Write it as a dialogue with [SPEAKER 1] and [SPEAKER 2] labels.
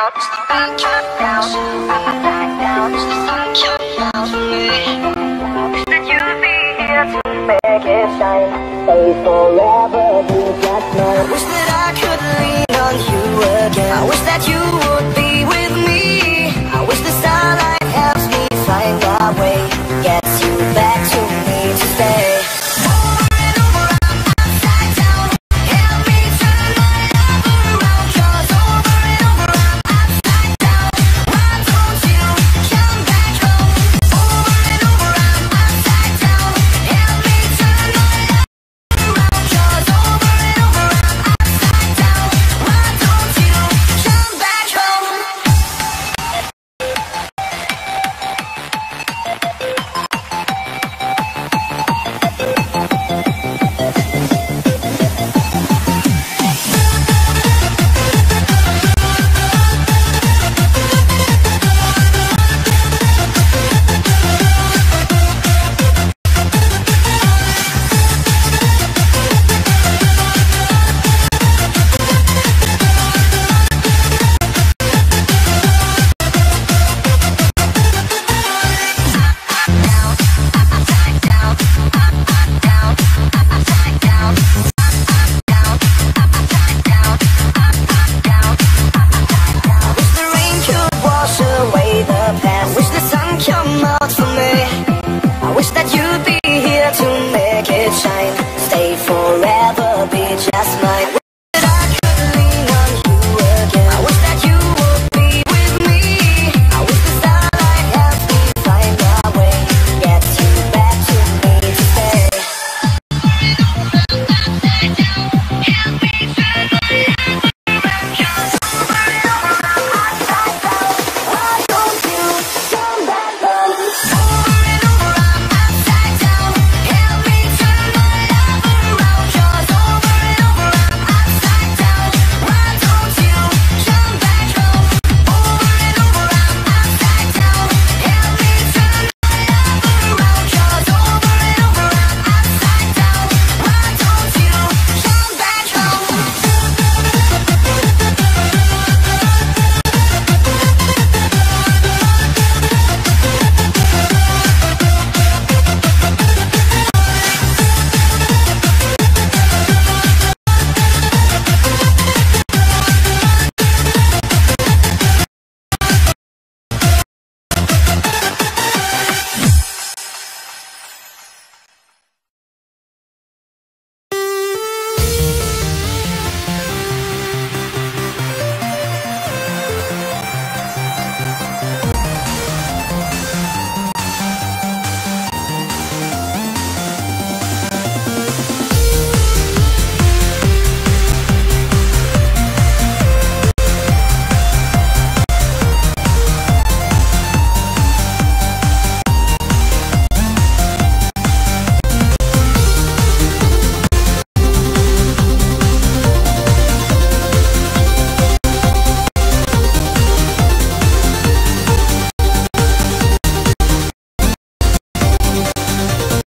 [SPEAKER 1] Make it shine, stay forever, be just mine. I wish that I could lean on you again. I wish that you would be with me. I wish the starlight helps me find our way, gets you back to me to stay. Over and over, I'm upside down. Help me turn my love around. 'Cause over and over, I'm upside down. Why don't you come back home? Over and over, I'm upside down. Help me turn my love around. 'Cause over and over, I'm upside down. Why don't you come back home? I wish that you'd be here to make it shine. Stay forever, be just mine.